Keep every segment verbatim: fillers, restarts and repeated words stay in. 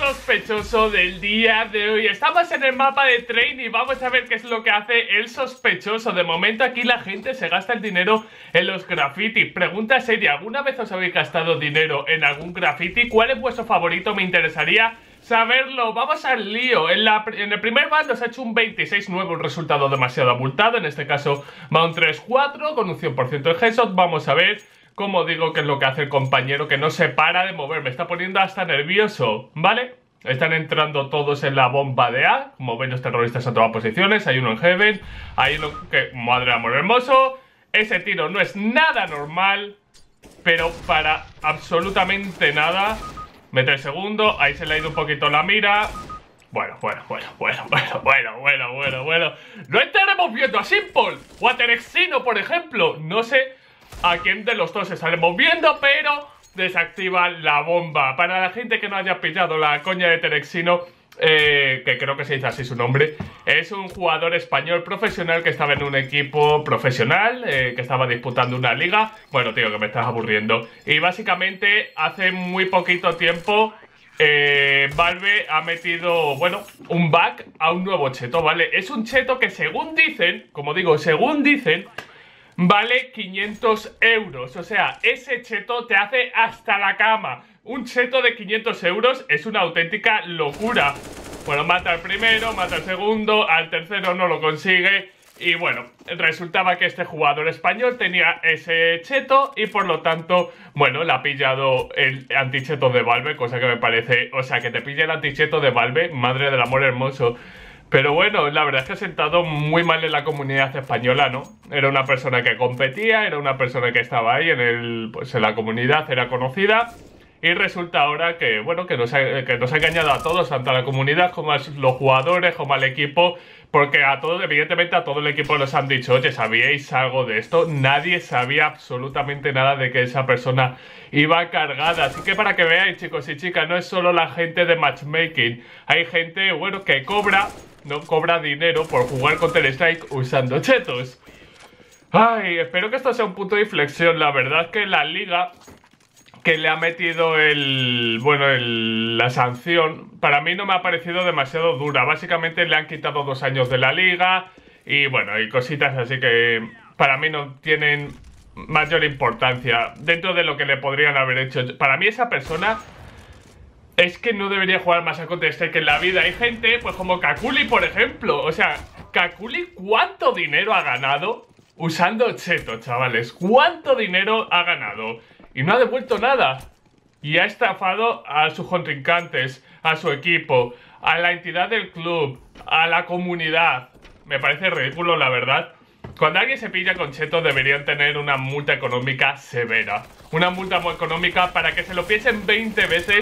sospechoso del día de hoy. Estamos en el mapa de Train y vamos a ver qué es lo que hace el sospechoso. De momento aquí la gente se gasta el dinero en los graffiti. Pregunta seria, ¿alguna vez os habéis gastado dinero en algún graffiti? ¿Cuál es vuestro favorito? Me interesaría saberlo. Vamos al lío. En, la, en el primer bando se ha hecho un veintiséis nueve, un resultado demasiado abultado. En este caso va un tres cuatro con un cien por ciento de headshot. Vamos a ver. Como digo, que es lo que hace el compañero, que no se para de mover. Me está poniendo hasta nervioso, ¿vale? Están entrando todos en la bomba de A. Como ven, los terroristas en todas posiciones. Hay uno en Heaven. Hay uno que... Madre de amor hermoso. Ese tiro no es nada normal. Pero para absolutamente nada. Mete el segundo. Ahí se le ha ido un poquito la mira. Bueno, bueno, bueno, bueno, bueno, bueno, bueno, bueno, bueno. No estaremos viendo a Simple o a Terexino, por ejemplo. No sé a quién de los dos se sale moviendo, pero desactiva la bomba. Para la gente que no haya pillado la coña de Terexino, eh, que creo que se dice así su nombre, es un jugador español profesional que estaba en un equipo profesional, eh, que estaba disputando una liga. Bueno, tío, que me estás aburriendo. Y básicamente hace muy poquito tiempo eh, Valve ha metido, bueno, un bug a un nuevo cheto, ¿vale? Es un cheto que según dicen, como digo, según dicen, vale quinientos euros, o sea, ese cheto te hace hasta la cama. Un cheto de quinientos euros es una auténtica locura. Bueno, mata al primero, mata al segundo, al tercero no lo consigue. Y bueno, resultaba que este jugador español tenía ese cheto y por lo tanto, bueno, le ha pillado el anticheto de Valve, cosa que me parece... O sea, que te pille el anticheto de Valve, madre del amor hermoso. Pero bueno, la verdad es que ha sentado muy mal en la comunidad española, ¿no? Era una persona que competía, era una persona que estaba ahí en, el, pues en la comunidad, era conocida. Y resulta ahora que, bueno, que nos, ha, que nos ha engañado a todos, tanto a la comunidad como a los jugadores, como al equipo. Porque a todos, evidentemente a todo el equipo nos han dicho, oye, ¿sabíais algo de esto? Nadie sabía absolutamente nada de que esa persona iba cargada. Así que para que veáis, chicos y chicas, no es solo la gente de matchmaking. Hay gente, bueno, que cobra... no cobra dinero por jugar Counter-Strike usando chetos. Ay, espero que esto sea un punto de inflexión. La verdad es que la liga que le ha metido el... bueno, el, la sanción, para mí no me ha parecido demasiado dura. Básicamente le han quitado dos años de la liga y bueno, hay cositas así que para mí no tienen mayor importancia dentro de lo que le podrían haber hecho. Para mí esa persona... es que no debería jugar más a Counter-Strike en la vida. Hay gente, pues como Kakuli, por ejemplo. O sea, Kakuli, ¿cuánto dinero ha ganado usando cheto, chavales? ¿Cuánto dinero ha ganado? Y no ha devuelto nada. Y ha estafado a sus contrincantes, a su equipo, a la entidad del club, a la comunidad. Me parece ridículo, la verdad. Cuando alguien se pilla con cheto deberían tener una multa económica severa. Una multa muy económica para que se lo piensen veinte veces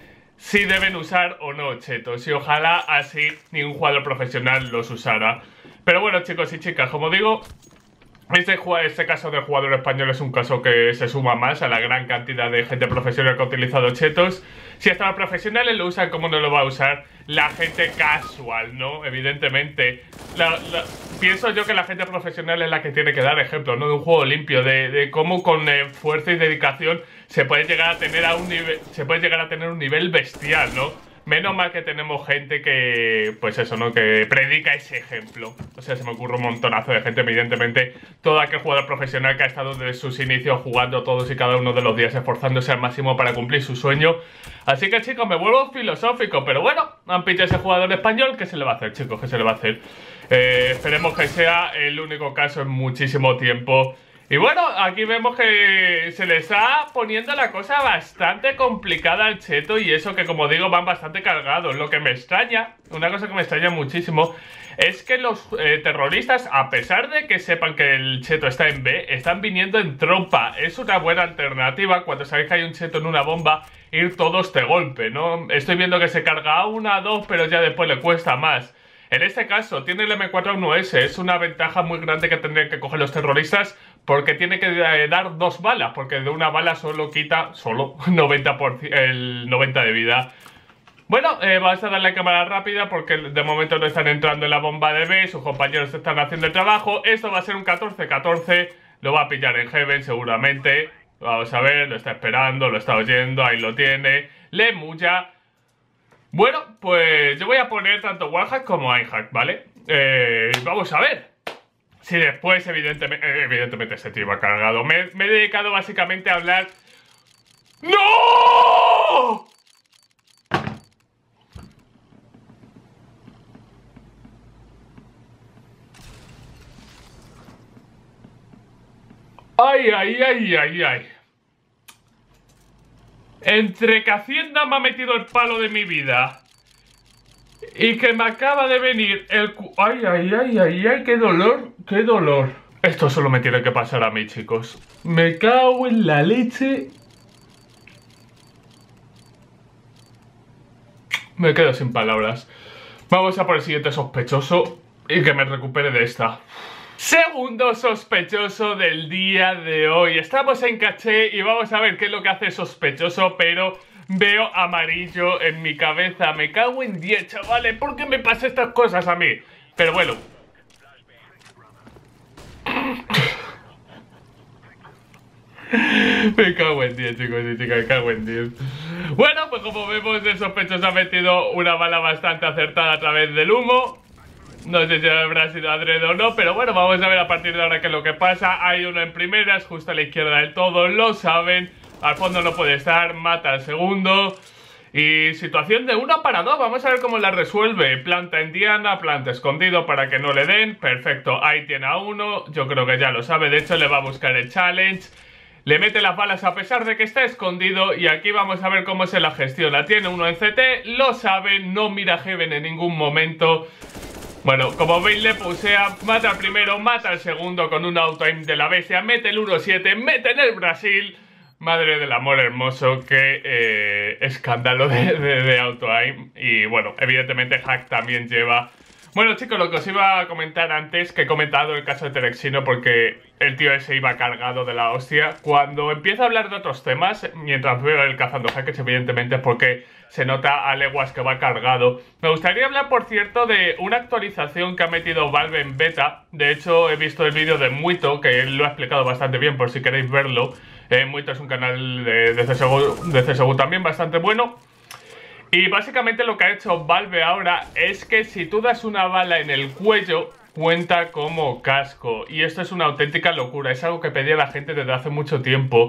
si deben usar o no chetos, y ojalá así ningún jugador profesional los usara. Pero bueno, chicos y chicas, como digo, este, este caso de jugador español es un caso que se suma más a la gran cantidad de gente profesional que ha utilizado chetos. Si hasta los profesionales lo usan, ¿cómo no lo va a usar la gente casual, no? Evidentemente. La, la, pienso yo que la gente profesional es la que tiene que dar ejemplo, ¿no? De un juego limpio, de, de cómo con eh, fuerza y dedicación se puede llegar a tener a un nivel, se puede llegar a tener un nivel bestial, ¿no? Menos mal que tenemos gente que, pues eso, ¿no? Que predica ese ejemplo. O sea, se me ocurre un montonazo de gente, evidentemente. Todo aquel jugador profesional que ha estado desde sus inicios jugando todos y cada uno de los días, esforzándose al máximo para cumplir su sueño. Así que, chicos, me vuelvo filosófico. Pero bueno, han pillado ese jugador español. ¿Qué se le va a hacer, chicos? ¿Qué se le va a hacer? Eh, esperemos que sea el único caso en muchísimo tiempo. Y bueno, aquí vemos que se le está poniendo la cosa bastante complicada al cheto. Y eso que, como digo, van bastante cargados. Lo que me extraña, una cosa que me extraña muchísimo, es que los eh, terroristas, a pesar de que sepan que el cheto está en B, están viniendo en trompa. Es una buena alternativa cuando sabéis que hay un cheto en una bomba, ir todos de golpe, ¿no? Estoy viendo que se carga a una, a dos, pero ya después le cuesta más. En este caso, tiene el eme cuatro a uno ese, es una ventaja muy grande que tendrían que coger los terroristas, porque tiene que eh, dar dos balas, porque de una bala solo quita, solo, noventa por ciento, el noventa de vida. Bueno, eh, vamos a darle a cámara rápida porque de momento no están entrando en la bomba de B, sus compañeros están haciendo el trabajo. Esto va a ser un catorce catorce, lo va a pillar en Heaven seguramente. Vamos a ver, lo está esperando, lo está oyendo, ahí lo tiene. Le mulla. Bueno, pues yo voy a poner tanto wallhack como iHack, ¿vale? Eh, vamos a ver. Si después, evidentemente, eh, evidentemente este tío va cargado. Me, me he dedicado básicamente a hablar... ¡No! Ay, ay, ay, ay, ay. Entre que Hacienda me ha metido el palo de mi vida y que me acaba de venir el cu... Ay, ay, ay, ay, ay, qué dolor, qué dolor. Esto solo me tiene que pasar a mí, chicos. Me cago en la leche. Me quedo sin palabras. Vamos a por el siguiente sospechoso y que me recupere de esta. Segundo sospechoso del día de hoy. Estamos en caché y vamos a ver qué es lo que hace sospechoso, pero veo amarillo en mi cabeza. Me cago en diez, chavales. ¿Por qué me pasan estas cosas a mí? Pero bueno. Me cago en diez, chicos y chicas, me cago en diez. Bueno, pues como vemos, el sospechoso ha metido una bala bastante acertada a través del humo. No sé si habrá sido adrede o no, pero bueno, vamos a ver a partir de ahora qué es lo que pasa. Hay uno en primeras, justo a la izquierda del todo, lo saben. Al fondo no puede estar, mata al segundo. Y situación de uno para dos, vamos a ver cómo la resuelve. Planta en diana, planta escondido para que no le den. Perfecto, ahí tiene a uno, yo creo que ya lo sabe. De hecho le va a buscar el challenge. Le mete las balas a pesar de que está escondido. Y aquí vamos a ver cómo se la gestiona. Tiene uno en C T, lo sabe, no mira Heaven en ningún momento. Bueno, como veis le pusea, mata al primero, mata al segundo con un auto-aim de la bestia, mete el uno siete, mete en el Brasil. Madre del amor hermoso, qué eh, escándalo de, de, de auto-aim. Y bueno, evidentemente Hack también lleva... Bueno, chicos, lo que os iba a comentar antes, que he comentado el caso de Terexino, porque el tío ese iba cargado de la hostia. Cuando empiezo a hablar de otros temas, mientras veo el cazando hackers, evidentemente es porque se nota a leguas que va cargado. Me gustaría hablar, por cierto, de una actualización que ha metido Valve en beta. De hecho, he visto el vídeo de Muito, que él lo ha explicado bastante bien, por si queréis verlo. Eh, Muito es un canal de, de, C S G O, de C S G O también bastante bueno. Y básicamente lo que ha hecho Valve ahora es que si tú das una bala en el cuello, cuenta como casco. Y esto es una auténtica locura, es algo que pedía la gente desde hace mucho tiempo.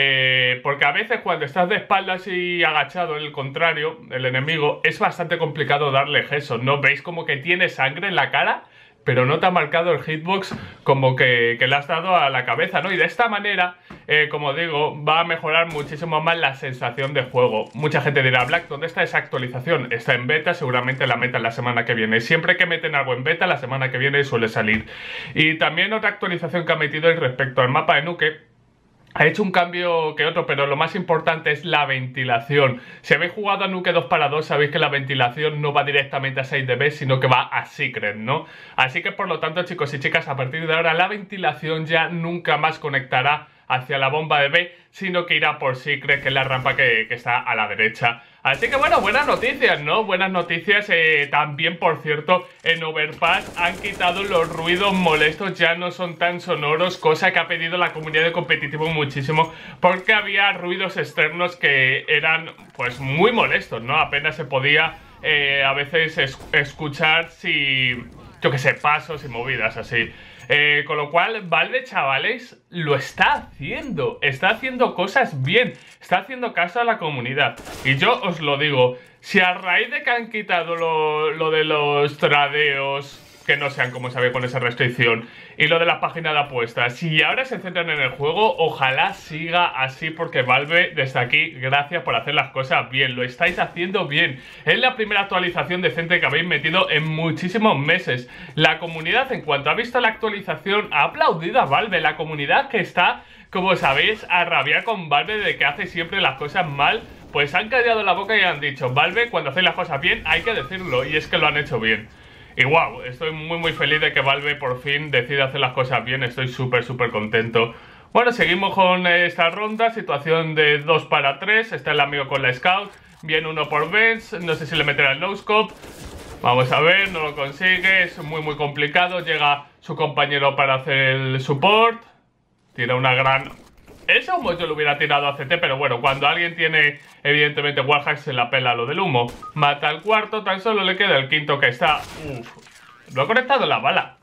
Eh, porque a veces cuando estás de espaldas y agachado, el contrario, el enemigo, es bastante complicado darle eso, ¿no? ¿Veis como que tiene sangre en la cara? Pero no te ha marcado el hitbox como que, que le has dado a la cabeza, ¿no? Y de esta manera, eh, como digo, va a mejorar muchísimo más la sensación de juego. Mucha gente dirá, Black, ¿dónde está esa actualización? Está en beta, seguramente la metan la semana que viene. Siempre que meten algo en beta, la semana que viene suele salir. Y también otra actualización que ha metido es respecto al mapa de Nuke. Ha hecho un cambio que otro, pero lo más importante es la ventilación. Si habéis jugado a Nuke dos para dos, sabéis que la ventilación no va directamente a seis de B, sino que va a Secret, ¿no? Así que por lo tanto, chicos y chicas, a partir de ahora la ventilación ya nunca más conectará hacia la bomba de B, sino que irá por Secret, que es la rampa que, que está a la derecha. Así que bueno, buenas noticias, ¿no? Buenas noticias. Eh, también, por cierto, en Overpass han quitado los ruidos molestos, ya no son tan sonoros, cosa que ha pedido la comunidad de competitivo muchísimo, porque había ruidos externos que eran pues muy molestos, ¿no? Apenas se podía eh, a veces es escuchar si, yo qué sé, pasos y movidas así. Eh, con lo cual, Valve, chavales, lo está haciendo. Está haciendo cosas bien. Está haciendo caso a la comunidad. Y yo os lo digo, si a raíz de que han quitado lo, lo de los tradeos, que no sean como sabéis con esa restricción, y lo de las páginas de apuestas, si ahora se centran en el juego, ojalá siga así, porque Valve, desde aquí, gracias por hacer las cosas bien. Lo estáis haciendo bien. Es la primera actualización decente que habéis metido en muchísimos meses. La comunidad, en cuanto ha visto la actualización, ha aplaudido a Valve. La comunidad que está, como sabéis, a rabiar con Valve de que hace siempre las cosas mal, pues han callado la boca y han dicho, Valve, cuando hacéis las cosas bien, hay que decirlo, y es que lo han hecho bien. Y wow, estoy muy muy feliz de que Valve por fin decida hacer las cosas bien, estoy súper súper contento. Bueno, seguimos con esta ronda, situación de dos para tres, está el amigo con la Scout, viene uno por Benz, no sé si le meterá el no-scope. Vamos a ver, no lo consigue, es muy muy complicado, llega su compañero para hacer el support, tira una gran... ese humo yo lo hubiera tirado a C T, pero bueno, cuando alguien tiene, evidentemente, wallhack se la pela lo del humo. Mata al cuarto, tan solo le queda el quinto que está... Uf, lo ha conectado la bala.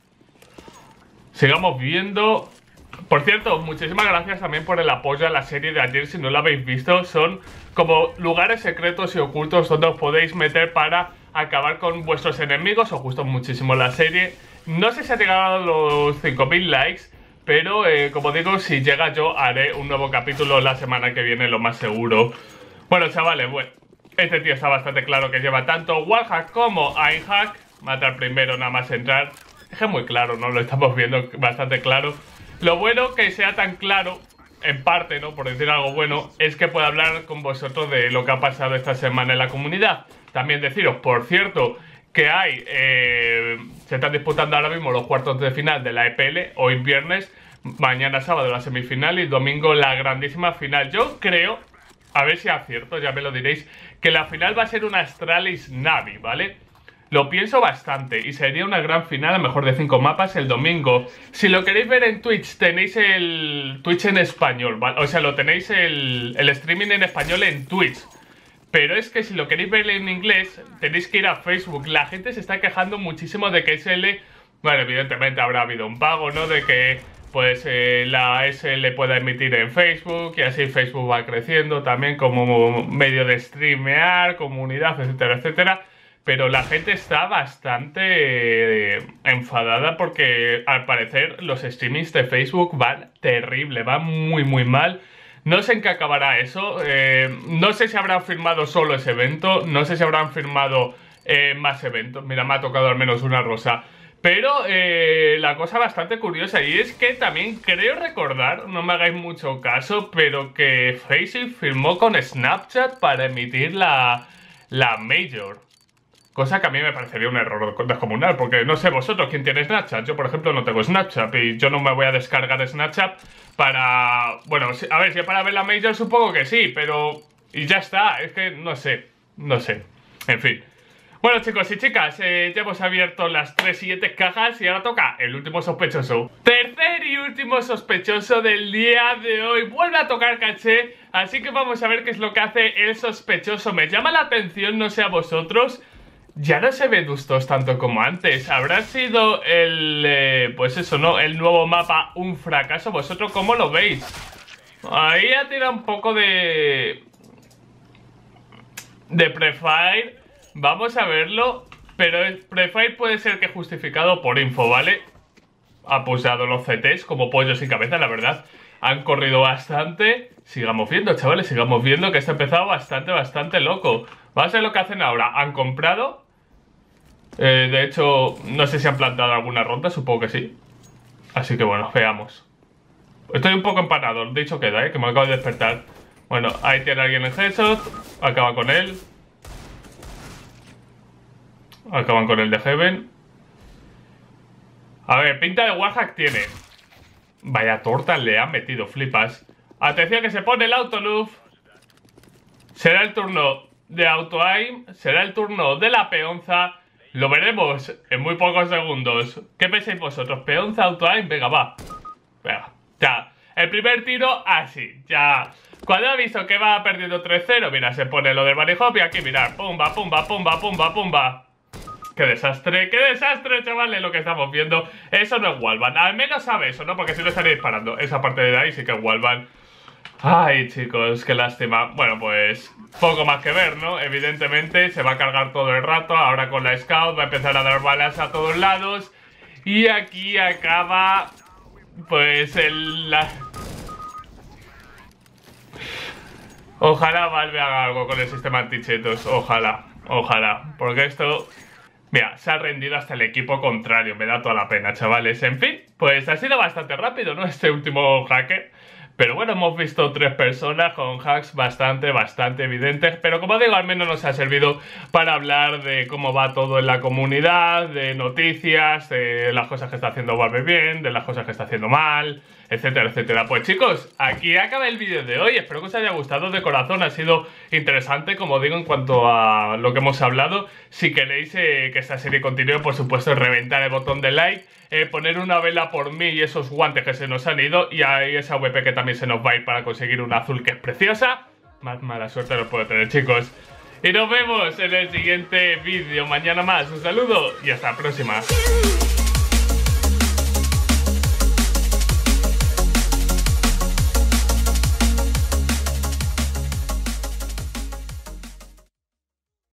Sigamos viendo... Por cierto, muchísimas gracias también por el apoyo a la serie de ayer. Si no la habéis visto, son como lugares secretos y ocultos donde os podéis meter para acabar con vuestros enemigos. Os gustó muchísimo la serie. No sé si ha llegado a los cinco mil likes, pero eh, como digo, si llega yo haré un nuevo capítulo la semana que viene, lo más seguro. Bueno, chavales, bueno, este tío está bastante claro que lleva tanto wallhack como aimhack. Matar primero nada más entrar. Es que muy claro, ¿no? Lo estamos viendo bastante claro. Lo bueno que sea tan claro, en parte, ¿no? Por decir algo bueno, es que puedo hablar con vosotros de lo que ha pasado esta semana en la comunidad. También deciros, por cierto, que hay, eh, se están disputando ahora mismo los cuartos de final de la E P L, hoy viernes, mañana sábado la semifinal y domingo la grandísima final. Yo creo, a ver si acierto, ya me lo diréis, que la final va a ser una Astralis Navi, ¿vale? Lo pienso bastante y sería una gran final, a mejor de cinco mapas el domingo. Si lo queréis ver en Twitch, tenéis el Twitch en español, ¿vale? O sea, lo tenéis el, el streaming en español en Twitch. Pero es que si lo queréis ver en inglés, tenéis que ir a Facebook. La gente se está quejando muchísimo de que S L... Bueno, evidentemente habrá habido un pago, ¿no? De que pues eh, la S L pueda emitir en Facebook y así Facebook va creciendo también como medio de streamear, comunidad, etcétera, etcétera. Pero la gente está bastante eh, enfadada porque al parecer los streamings de Facebook van terrible, van muy muy mal. No sé en qué acabará eso, eh, no sé si habrán firmado solo ese evento, no sé si habrán firmado eh, más eventos. Mira, me ha tocado al menos una rosa. Pero eh, la cosa bastante curiosa y es que también creo recordar, no me hagáis mucho caso, pero que Faceit firmó con Snapchat para emitir la, la Major. Cosa que a mí me parecería un error descomunal, porque no sé vosotros quién tiene Snapchat. Yo, por ejemplo, no tengo Snapchat y yo no me voy a descargar Snapchat para... Bueno, a ver, si es para ver la Major supongo que sí, pero... Y ya está, es que no sé, no sé. En fin. Bueno, chicos y chicas, eh, ya hemos abierto las tres siguientes cajas y ahora toca el último sospechoso. Tercer y último sospechoso del día de hoy. Vuelve a tocar caché, así que vamos a ver qué es lo que hace el sospechoso. Me llama la atención, no sé a vosotros... Ya no se ve Dustos tanto como antes. ¿Habrá sido el... Eh, pues eso, ¿no? El nuevo mapa un fracaso? ¿Vosotros cómo lo veis? Ahí ha tirado un poco de... De Prefire. Vamos a verlo. Pero el Prefire puede ser que justificado por info, ¿vale? Ha pulsado los C Ts como pollos sin cabeza, la verdad. Han corrido bastante. Sigamos viendo, chavales, sigamos viendo que esto ha empezado bastante, bastante loco. Vamos a ver lo que hacen ahora. Han comprado... Eh, de hecho, no sé si han plantado alguna ronda, supongo que sí. Así que bueno, veamos. Estoy un poco empanado, dicho queda, ¿eh? Que me acabo de despertar. Bueno, ahí tiene alguien el headshot. Acaba con él. Acaban con el de Heaven. A ver, pinta de wallhack tiene. Vaya torta le han metido, flipas. Atención que se pone el autoluf. Será el turno de auto-aim. Será el turno de la peonza. Lo veremos en muy pocos segundos. ¿Qué pensáis vosotros? ¿Peonza, auto-aim? Venga, va. Venga, ya. El primer tiro, así, ya. Cuando ha visto que va perdiendo tres cero, mira, se pone lo del bunny hop y aquí, mirad. Pumba, pumba, pumba, pumba, pumba. ¡Qué desastre! ¡Qué desastre, chavales! Lo que estamos viendo. Eso no es wallbang. Al menos sabe eso, ¿no? Porque si no estaría disparando. Esa parte de ahí sí que es wallbang. Ay, chicos, qué lástima. Bueno, pues poco más que ver, ¿no? Evidentemente se va a cargar todo el rato. Ahora con la Scout va a empezar a dar balas a todos lados. Y aquí acaba... Pues el... La... Ojalá Valve haga algo con el sistema antichetos. Ojalá, ojalá. Porque esto... Mira, se ha rendido hasta el equipo contrario. Me da toda la pena, chavales. En fin, pues ha sido bastante rápido, ¿no? Este último hacker. Pero bueno, hemos visto tres personas con hacks bastante, bastante evidentes. Pero como digo, al menos nos ha servido para hablar de cómo va todo en la comunidad, de noticias, de las cosas que está haciendo Valve bien, de las cosas que está haciendo mal, etcétera, etcétera. Pues chicos, aquí acaba el vídeo de hoy. Espero que os haya gustado de corazón. Ha sido interesante, como digo, en cuanto a lo que hemos hablado. Si queréis eh, que esta serie continúe, por supuesto, reventar el botón de like. eh, poner una vela por mí y esos guantes que se nos han ido. Y ahí esa V P que también se nos va a ir para conseguir una azul que es preciosa. Más mala suerte no puedo tener, chicos. Y nos vemos en el siguiente vídeo mañana más. Un saludo y hasta la próxima.